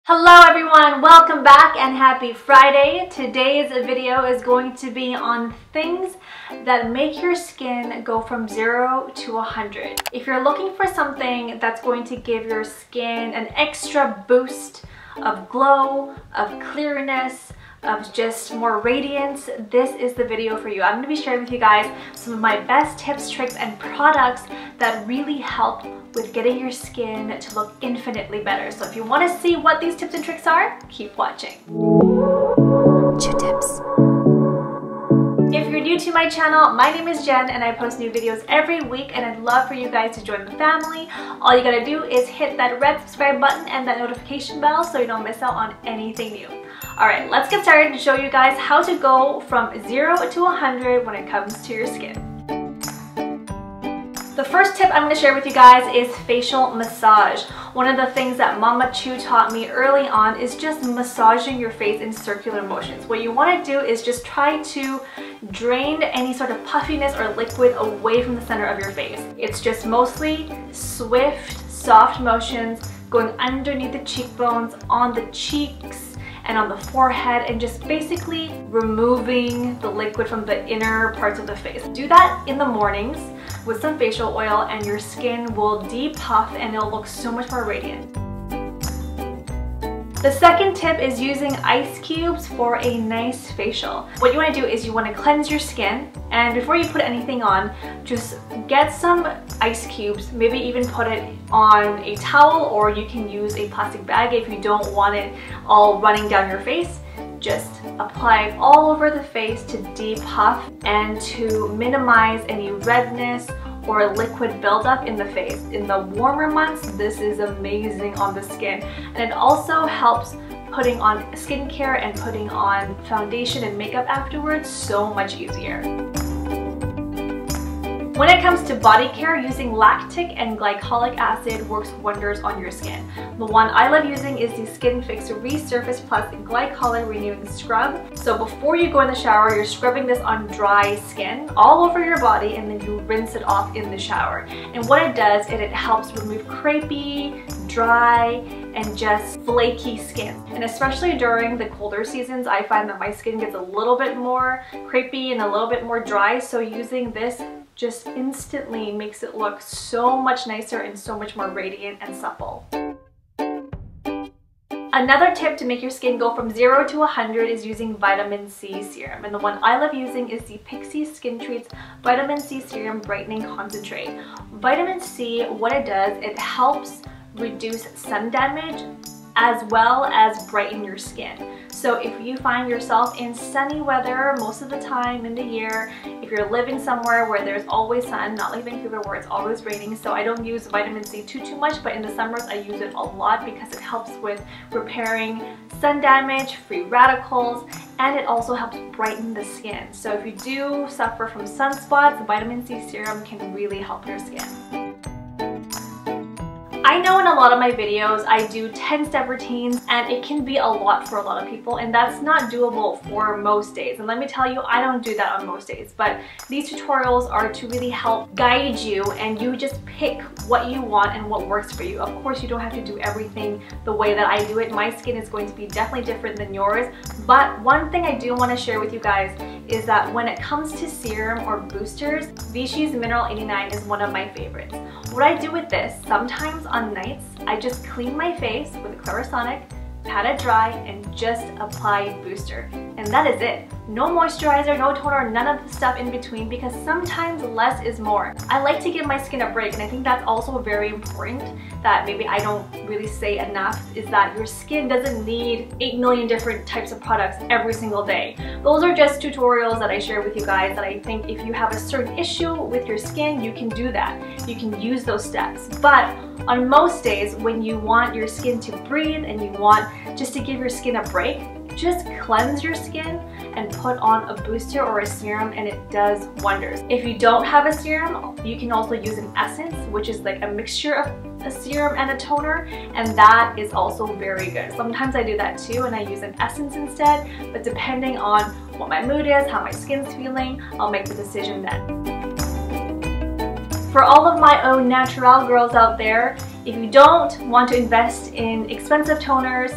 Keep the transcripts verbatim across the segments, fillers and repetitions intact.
Hello everyone, welcome back and happy Friday. Today's video is going to be on things that make your skin go from zero to one hundred. If you're looking for something that's going to give your skin an extra boost of glow, of clearness, of just more radiance, this is the video for you. I'm going to be sharing with you guys some of my best tips, tricks, and products that really help with getting your skin to look infinitely better. So if you want to see what these tips and tricks are, keep watching. Chew tips. If you're new to my channel, my name is Jen and I post new videos every week and I'd love for you guys to join the family. All you gotta do is hit that red subscribe button and that notification bell so you don't miss out on anything new. Alright, let's get started and show you guys how to go from zero to one hundred when it comes to your skin. The first tip I'm going to share with you guys is facial massage. One of the things that Mama Chu taught me early on is just massaging your face in circular motions. What you want to do is just try to drain any sort of puffiness or liquid away from the center of your face. It's just mostly swift, soft motions going underneath the cheekbones, on the cheeks, and on the forehead, and just basically removing the liquid from the inner parts of the face. Do that in the mornings with some facial oil and your skin will depuff and it'll look so much more radiant. The second tip is using ice cubes for a nice facial. What you want to do is you want to cleanse your skin, and before you put anything on, just get some ice cubes, maybe even put it on a towel, or you can use a plastic bag if you don't want it all running down your face. Just apply it all over the face to depuff and to minimize any redness or liquid buildup in the face. In the warmer months, this is amazing on the skin, and it also helps putting on skincare and putting on foundation and makeup afterwards so much easier. When it comes to body care, using lactic and glycolic acid works wonders on your skin. The one I love using is the Skin Fix Resurface Plus Glycolic Renewing Scrub. So before you go in the shower, you're scrubbing this on dry skin all over your body, and then you rinse it off in the shower. And what it does is it helps remove crepey, dry, and just flaky skin. And especially during the colder seasons, I find that my skin gets a little bit more crepey and a little bit more dry, so using this just instantly makes it look so much nicer and so much more radiant and supple. Another tip to make your skin go from zero to one hundred is using vitamin C serum, and the one I love using is the Pixi Skin Treats Vitamin C Serum Brightening Concentrate. Vitamin C, what it does, it helps reduce sun damage as well as brighten your skin. So if you find yourself in sunny weather most of the time in the year, if you're living somewhere where there's always sun, not like Vancouver where it's always raining, so I don't use vitamin C too too much, but in the summers I use it a lot because it helps with repairing sun damage, free radicals, and it also helps brighten the skin. So if you do suffer from sunspots, vitamin C serum can really help your skin. I know in a lot of my videos I do ten step routines, and it can be a lot for a lot of people, and that's not doable for most days. And let me tell you, I don't do that on most days, but these tutorials are to really help guide you, and you just pick what you want and what works for you. Of course, you don't have to do everything the way that I do it. My skin is going to be definitely different than yours, but one thing I do want to share with you guys is that when it comes to serum or boosters, Vichy's Mineral eighty-nine is one of my favorites. What I do with this, sometimes on nights, I just clean my face with a Clarisonic, pat it dry, and just apply booster. And that is it. No moisturizer, no toner, none of the stuff in between, because sometimes less is more. I like to give my skin a break, and I think that's also very important that maybe I don't really say enough, is that your skin doesn't need eight million different types of products every single day. Those are just tutorials that I share with you guys that I think if you have a certain issue with your skin, you can do that. You can use those steps. But on most days, when you want your skin to breathe and you want just to give your skin a break, just cleanse your skin and put on a booster or a serum, and it does wonders. If you don't have a serum, you can also use an essence, which is like a mixture of a serum and a toner, and that is also very good. Sometimes I do that too, and I use an essence instead, but depending on what my mood is, how my skin's feeling, I'll make the decision then. For all of my own natural girls out there, if you don't want to invest in expensive toners,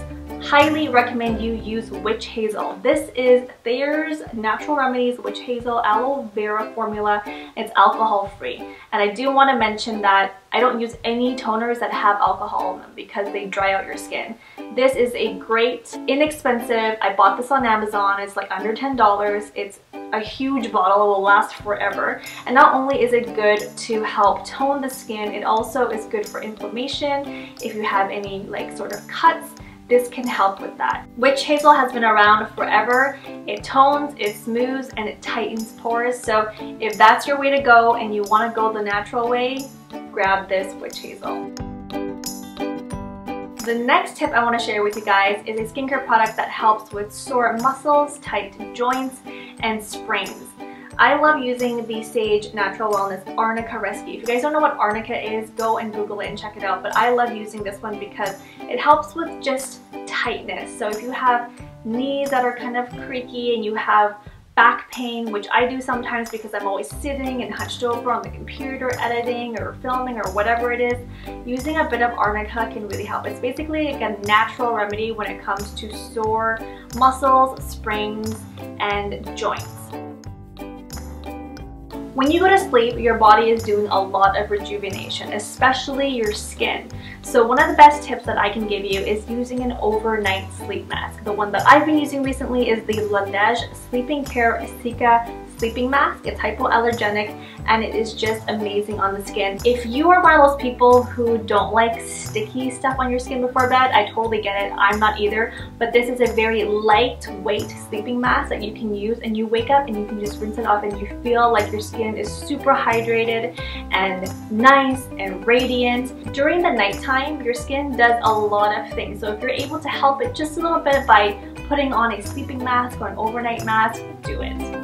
highly recommend you use witch hazel. This is Thayer's Natural Remedies Witch Hazel Aloe Vera formula. It's alcohol free. And I do want to mention that I don't use any toners that have alcohol in them because they dry out your skin. This is a great, inexpensive, I bought this on Amazon, it's like under ten dollars. It's a huge bottle, it will last forever. And not only is it good to help tone the skin, it also is good for inflammation. If you have any like sort of cuts, this can help with that. Witch hazel has been around forever. It tones, it smooths, and it tightens pores. So if that's your way to go and you want to go the natural way, grab this witch hazel. The next tip I want to share with you guys is a skincare product that helps with sore muscles, tight joints, and sprains. I love using the Saje Natural Wellness Arnica Rescue. If you guys don't know what Arnica is, go and Google it and check it out. But I love using this one because it helps with just tightness. So if you have knees that are kind of creaky and you have back pain, which I do sometimes because I'm always sitting and hunched over on the computer editing or filming or whatever it is, using a bit of Arnica can really help. It's basically like a natural remedy when it comes to sore muscles, sprains, and joints. When you go to sleep, your body is doing a lot of rejuvenation, especially your skin. So one of the best tips that I can give you is using an overnight sleep mask. The one that I've been using recently is the Laneige Sleeping Care Cica Sleeping Mask. It's hypoallergenic and it is just amazing on the skin. If you are one of those people who don't like sticky stuff on your skin before bed, I totally get it. I'm not either. But this is a very lightweight sleeping mask that you can use, and you wake up and you can just rinse it off and you feel like your skin is super hydrated and nice and radiant. During the nighttime, your skin does a lot of things. So if you're able to help it just a little bit by putting on a sleeping mask or an overnight mask, do it.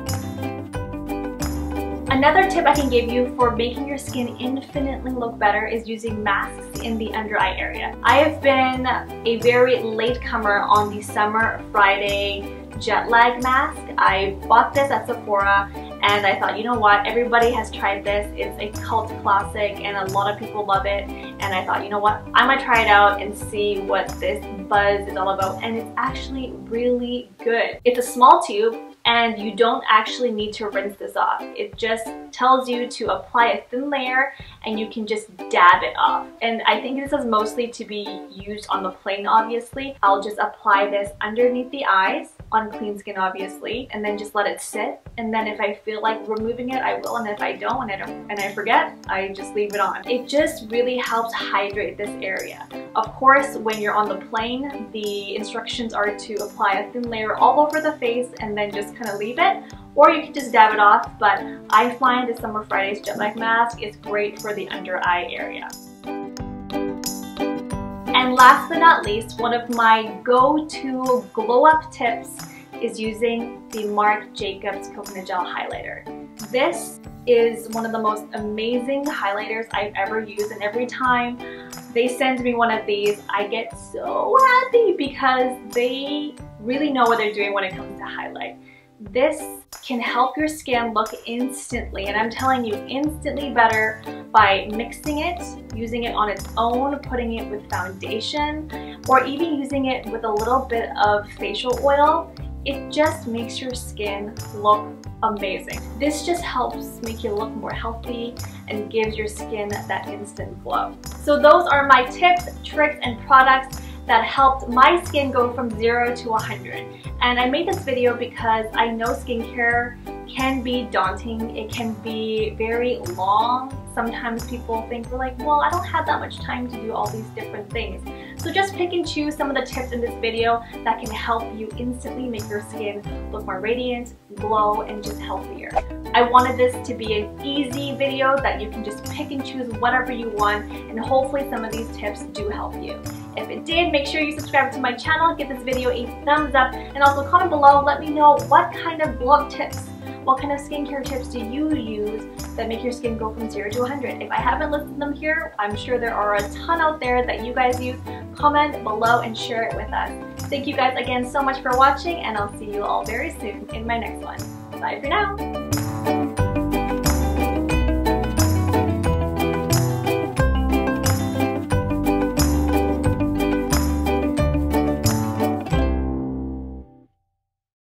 Another tip I can give you for making your skin infinitely look better is using masks in the under eye area. I have been a very late comer on the Summer Friday jet lag mask. I bought this at Sephora and I thought, you know what, everybody has tried this. It's a cult classic and a lot of people love it. And I thought, you know what, I'm gonna try it out and see what this buzz is all about. And it's actually really good. It's a small tube and you don't actually need to rinse this off. It just tells you to apply a thin layer and you can just dab it off. And I think this is mostly to be used on the plane, obviously. I'll just apply this underneath the eyes, on clean skin obviously, and then just let it sit. And then if I feel like removing it, I will, and if I don't and I don't and I forget, I just leave it on. It just really helps hydrate this area. Of course, when you're on the plane, the instructions are to apply a thin layer all over the face and then just kind of leave it, or you can just dab it off. But I find the Summer Fridays jet lag mask is great for the under eye area. And last but not least, one of my go-to glow up tips is using the Marc Jacobs Coconut Gel Highlighter. This is one of the most amazing highlighters I've ever used, and every time they send me one of these, I get so happy because they really know what they're doing when it comes to highlight. This can help your skin look instantly, and I'm telling you, instantly better by mixing it, using it on its own, putting it with foundation, or even using it with a little bit of facial oil. It just makes your skin look amazing. This just helps make you look more healthy and gives your skin that instant glow. So those are my tips, tricks, and products that helped my skin go from zero to one hundred. And I made this video because I know skincare can be daunting. It can be very long. Sometimes people think, we're like, well, I don't have that much time to do all these different things. So just pick and choose some of the tips in this video that can help you instantly make your skin look more radiant, glow, and just healthier. I wanted this to be an easy video that you can just pick and choose whatever you want, and hopefully some of these tips do help you. If it did, make sure you subscribe to my channel, give this video a thumbs up, and also comment below, let me know what kind of glow up tips, what kind of skincare tips do you use that make your skin go from zero to one hundred. If I haven't listed them here, I'm sure there are a ton out there that you guys use. Comment below and share it with us. Thank you guys again so much for watching, and I'll see you all very soon in my next one. Bye for now!